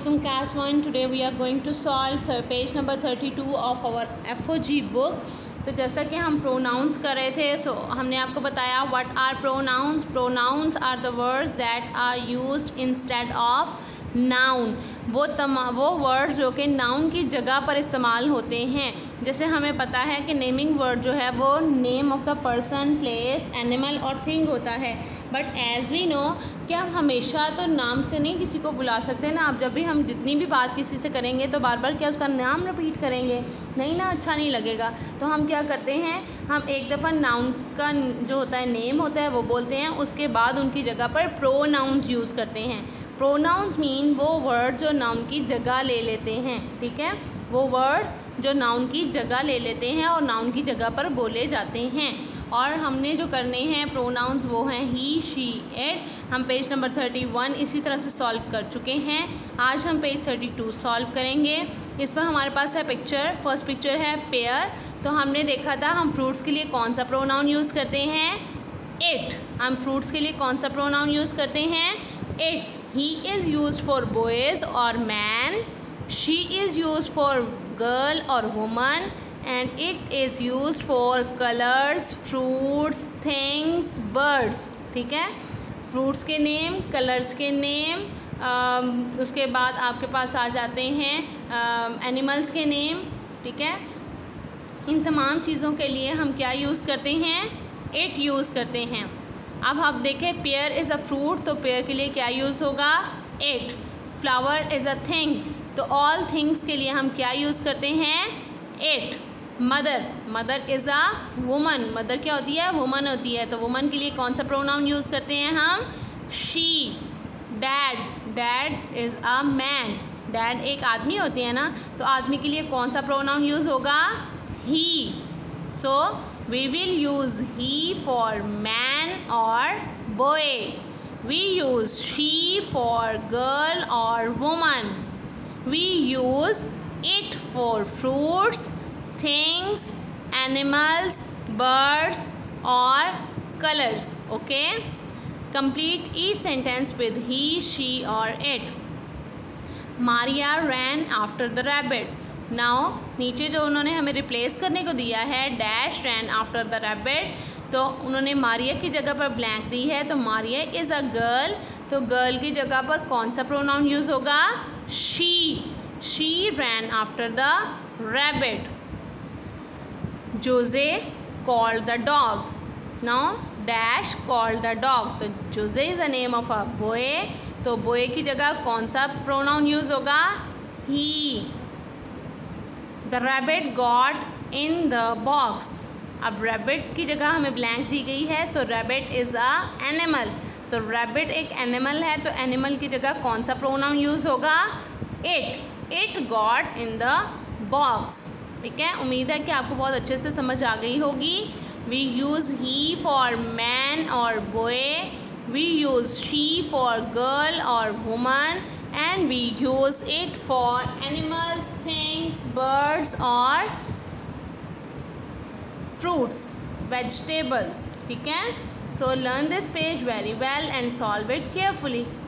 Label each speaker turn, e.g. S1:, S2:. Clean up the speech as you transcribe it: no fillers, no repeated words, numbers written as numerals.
S1: Assalamualaikum class 1. Today we are going to solve page number 32 of our FOG book. तो जैसा कि हम pronounce कर रहे थे हमने आपको बताया what are pronouns. Pronouns are the words that are used instead of noun. वो वर्ड्स जो कि नाउन की जगह पर इस्तेमाल होते हैं. जैसे हमें पता है कि नेमिंग वर्ड जो है वो name of the person, place, animal और थिंग होता है. बट एज़ वी नो कि हम हमेशा तो नाम से नहीं किसी को बुला सकते ना. अब जब भी हम जितनी भी बात किसी से करेंगे तो बार बार क्या उसका नाम रिपीट करेंगे? नहीं ना, अच्छा नहीं लगेगा. तो हम क्या करते हैं, हम एक दफ़ा नाउन का जो होता है नेम होता है वो बोलते हैं, उसके बाद उनकी जगह पर प्रोनाउंस यूज़ करते हैं. प्रोनाउंस मीन वो वर्ड्स जो नाउन की जगह ले लेते हैं. ठीक है, वो वर्ड्स जो नाउन की जगह ले लेते हैं और नाउन की जगह पर बोले जाते हैं. और हमने जो करने हैं प्रोनाउंस वो हैं ही, शी, इट. हम पेज नंबर 31 इसी तरह से सॉल्व कर चुके हैं. आज हम पेज 32 सॉल्व करेंगे. इस पर हमारे पास है पिक्चर. फर्स्ट पिक्चर है पेयर. तो हमने देखा था हम फ्रूट्स के लिए कौन सा प्रोनाउन यूज़ करते हैं? इट. हम फ्रूट्स के लिए कौन सा प्रोनाउन यूज़ करते हैं? It. He is used for boys और man. She is used for girl और woman. And it is used for colors, fruits, things, birds. ठीक है, फ्रूट्स के नेम, कलर्स के नेम, उसके बाद आपके पास आ जाते हैं एनिमल्स के नेम. ठीक है, इन तमाम चीज़ों के लिए हम क्या यूज़ करते हैं? इट यूज़ करते हैं. अब आप देखें, पेयर इज़ अ फ्रूट, तो पेयर के लिए क्या यूज़ होगा? It. Flower is a thing, तो ऑल थिंग्स के लिए हम क्या यूज़ करते हैं? It. Mother is a woman. Mother क्या होती है? वुमन होती है. तो वुमन के लिए कौन सा प्रोनाउन यूज़ करते हैं हम? She. Dad is a man. Dad एक आदमी होते हैं ना, तो आदमी के लिए कौन सा प्रोनाउन यूज़ होगा? He. So we will use he for man और boy. We use she for girl और woman. We use it for fruits, things, animals, birds or colors. Okay, complete each sentence with he, she or it. Maria ran after the rabbit. Now नीचे जो उन्होंने हमें replace करने को दिया है dash ran after the rabbit, तो उन्होंने मारिया की जगह पर ब्लैंक दी है. तो मारिया इज़ अ गर्ल, तो गर्ल की जगह पर कौन सा प्रोनाउन यूज़ होगा? She. She ran after the rabbit. Jose called the dog. Now dash called the dog. तो Jose is the name of a boy, तो boy की जगह कौन सा pronoun use होगा? He. The rabbit got in the box. अब rabbit की जगह हमें blank दी गई है, so rabbit is a animal. तो rabbit एक animal है, तो animal की जगह कौन सा pronoun use होगा? It. It got in the box. ठीक है, उम्मीद है कि आपको बहुत अच्छे से समझ आ गई होगी. We use he for man और boy. We use she for girl और woman. And we use it for animals, things, birds और फ्रूट्स, वेजिटेबल्स. ठीक है, so learn this page very well and solve it carefully.